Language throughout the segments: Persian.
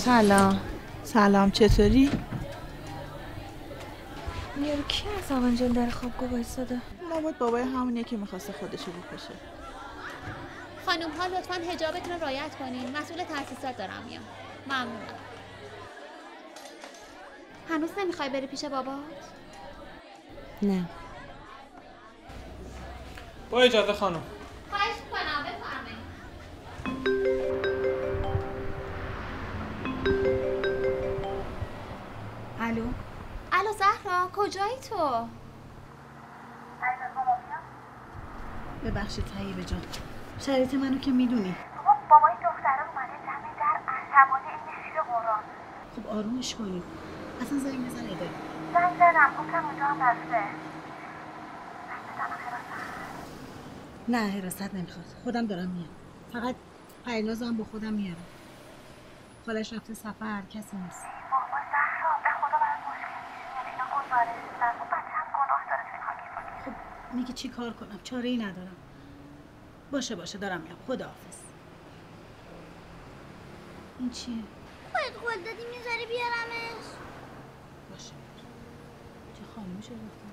سلام. سلام، چطوری؟ یارو کی از آونجل در خوابگاه وایساده؟ لابد بابای همونیه که میخواسته خودشو بکشه. خانوم ها لطفاً حجابتون رو رعایت کنین. مسئول تاسیسات دارم میام. ممنونم. هنوز نمیخوای بری پیش بابات؟ نه. با اجازه خانم. خواهش میکنم بفرمایید. الو زهرا، کجایی تو؟ ببخشید طیبه جان، شرایط منو که میدونی. بابای دختره اومده دم در عصبانی این شیر قرآن. خب آرومش کنید. اصلا زنگ بزن اده. زنگ زدم گفتم اونجا هم بسته. نه حراست نمیخواد، خودم دارم میام. فقط پرینازو هم با خودم میارم. خالش رفته سفر، کسی نیست. بابا زهرا به خدا برات مشکل میشه. یعنی اینا گزارشیدن. خب بچه هم گناه داره تو این خاکی. خب میگه چی کار کنم؟ چاره ای ندارم. باشه دارم میام. خداحافظ. این چیه؟ خودت قول دادی میذاری بیارمش؟ باشه. چه خانومش رو گفتم؟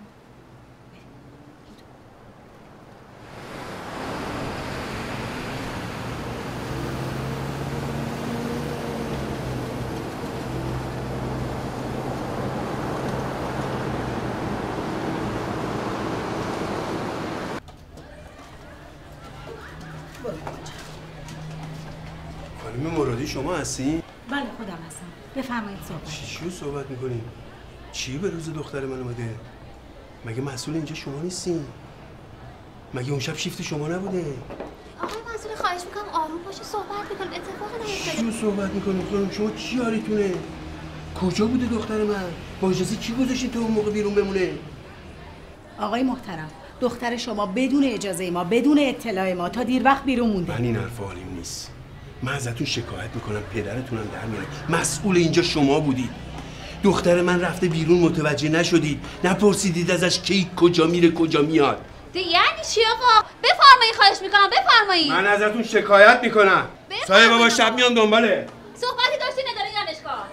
خانم مرادی شما هستین؟ بله خودم هستم. بفرمایید صحبت. چی صحبت میکنین؟ چی به روز دختر من اومده؟ مگه مسئول اینجا شما نیستین؟ مگه اون شب شیفت شما نبوده؟ آقای مسئول خواهش میکنم آروم باشی صحبت بکنید. اتفاقی نیفتاده. چی صحبت میکنین خانم؟ شما چی یاریتونه؟ کجا بوده دختر من؟ با اجازه کی گذاشتین تا اون موقع بیرون بمونه؟ آقای محترم، دختر شما بدون اجازه ما، بدون اطلاع ما تا دیر وقت بیرون مونده. من این حرفا حالیم نیست. من ازتون شکایت میکنم، پدرتونم در میارم. مسئول اینجا شما بودید. دختر من رفته بیرون، متوجه نشدید، نپرسیدید ازش کی کجا میره کجا میاد. یعنی چی آقا؟ بفرمایید خواهش میکنم بفرمایید. من ازتون شکایت میکنم. سایه بابا شب میام دنباله. صحبتی داشتی نداره دانشگاه.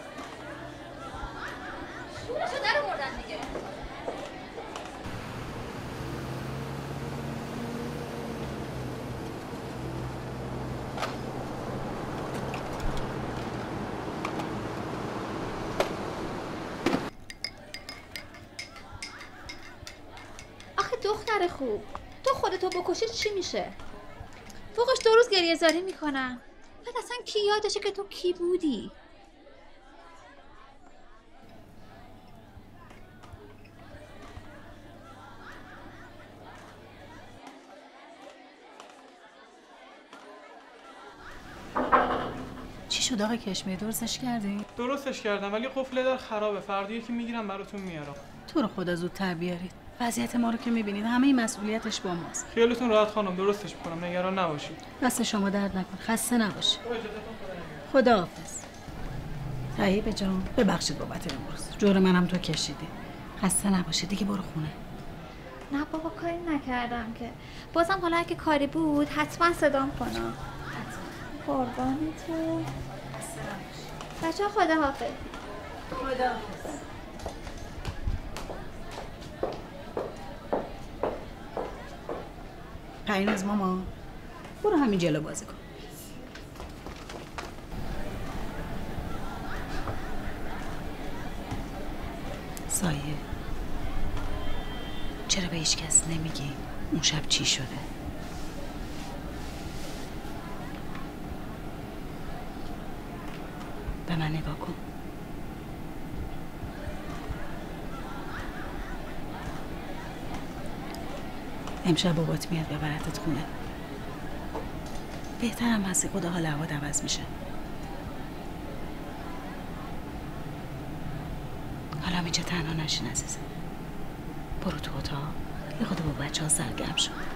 شورشو در آوردن دیگه. آخه دختر خوب، تو خودتو بکشی چی میشه؟ فوقش 2 روز گریه زاری میکنن. بعد اصلا کی یادشه که تو کی بودی؟ چی شد آقای کشمیر؟ درستش کردی؟ درستش کردم ولی قفل در خرابه. فردا یکی میگیرم براتون میارم. تو رو خدا زودتر بیارید. وضعیت ما رو که میبینید، همه این مسئولیتش با ماست. خیالتون راحت خانم، درستش میکنم، نگران نباشید. دست شما درد نکن، خسته نباشی. خداحافظ. طیبه جان، ببخشید بابت امروز. جور منم تو کشیدی. خسته نباشی، دیگه برو خونه. نه بابا کاری نکردم که. بازم حالا اگه کاری بود حتما صدام کنم. قربانی تو. بچه ها خداحافظ. خداحافظ. پریناز ماما، برو همین جلو بازی کن. سایه، چرا به هیچ کس نمیگی اون شب چی شده؟ به من نگاه کن. امشب بابات میاد ببرتت خونه. بهترم هستی، خدا حال هوات عوض میشه. حالا اینجا تنها نشین عزیزم. برو تو اتاق، یه خود با بچه ها سرگرم شو.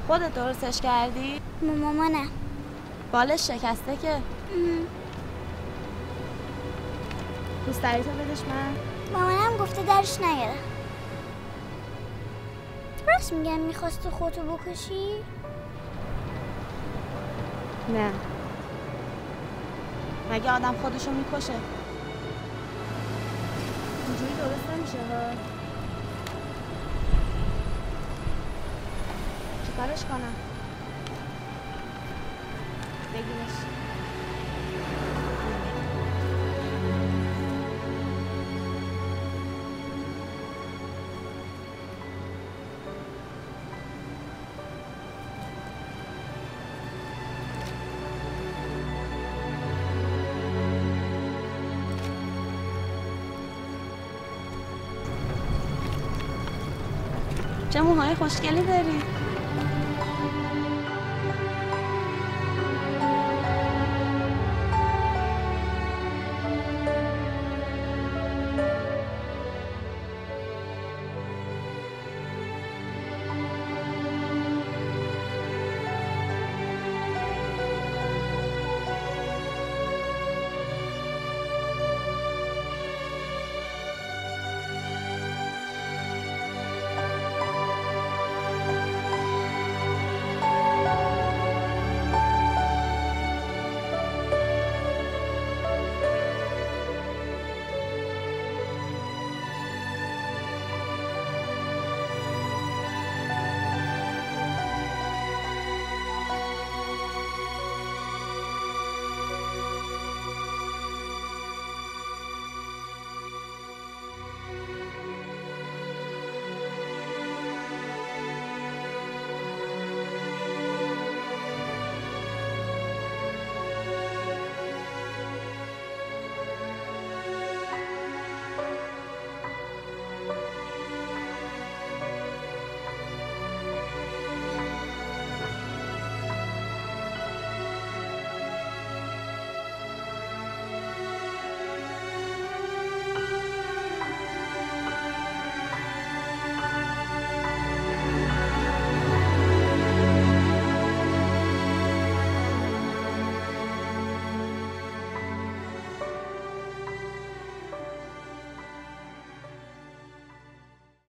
خودت درستش کردی؟ مامانم. بالش شکسته که. دوست داری تو بدش من؟ مامانم گفته درش نیاره. راست میگم میخواستی خودتو بکشی؟ نه. مگه آدم خودشو میکشه؟ اینجوری درست نمیشه ها. چیکارش کنم؟ بگیرش. چه موهای خوشگلی داری.